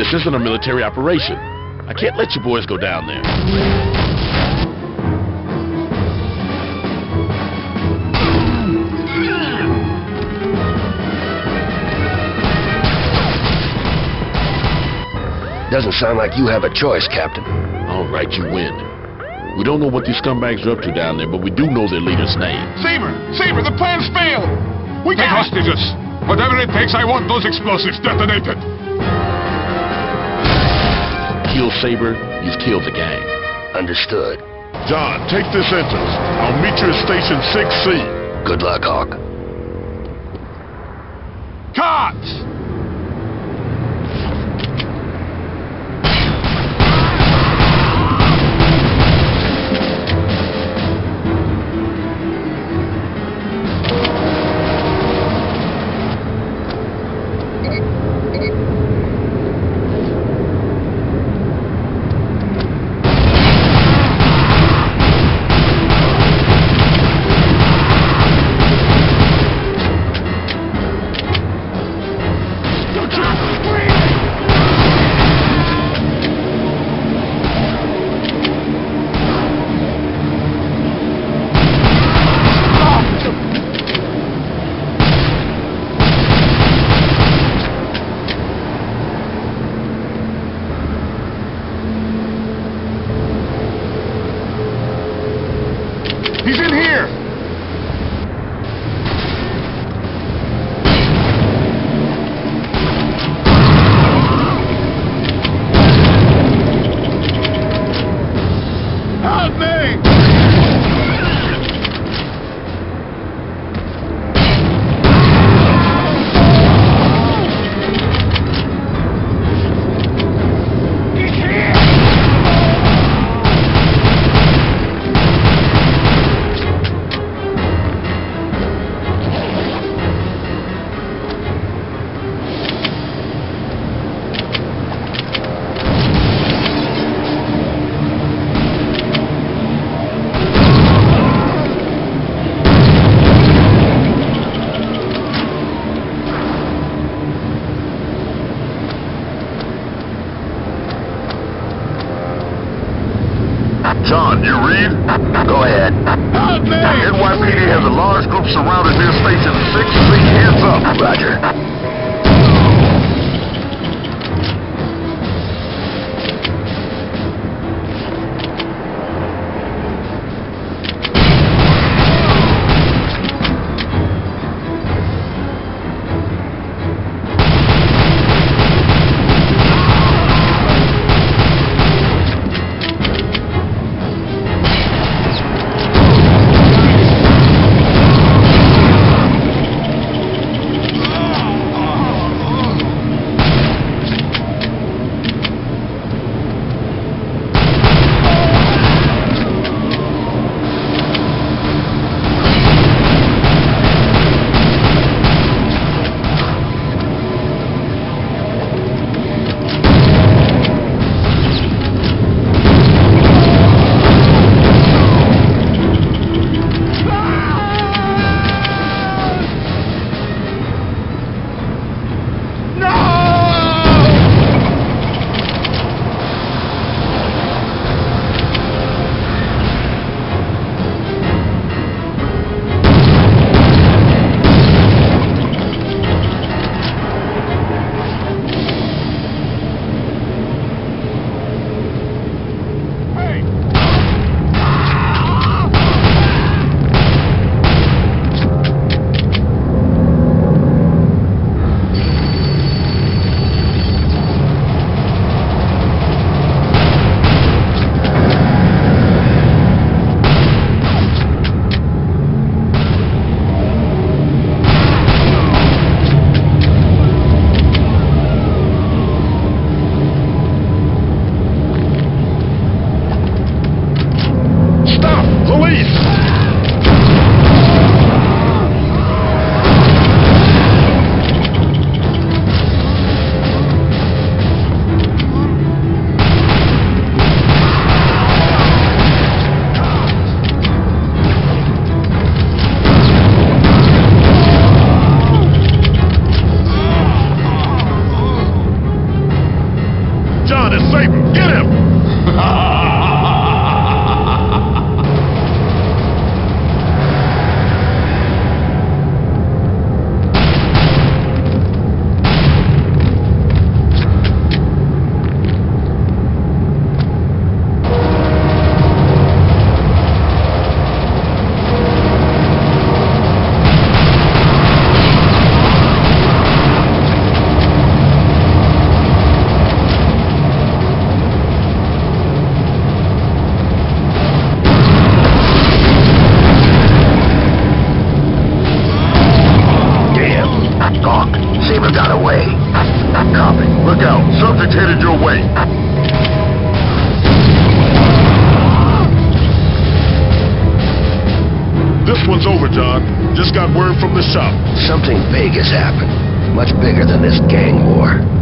This isn't a military operation. I can't let you boys go down there. Doesn't sound like you have a choice, Captain. All right, you win. We don't know what these scumbags are up to down there, but we do know their leader's name. Saber! Saber, the plan's failed! We take hostages. Whatever it takes, I want those explosives detonated. Kill Saber, you've killed the gang. Understood. John, take this entrance. I'll meet you at Station 6C. Good luck, Hawk. Cut! He's in here! Help me! John, you read? Go ahead. Help me! NYPD has a large group surrounded near Station 6C. Hands up. Roger. message headed your way. This one's over, John. Just got word from the shop. Something big has happened. Much bigger than this gang war.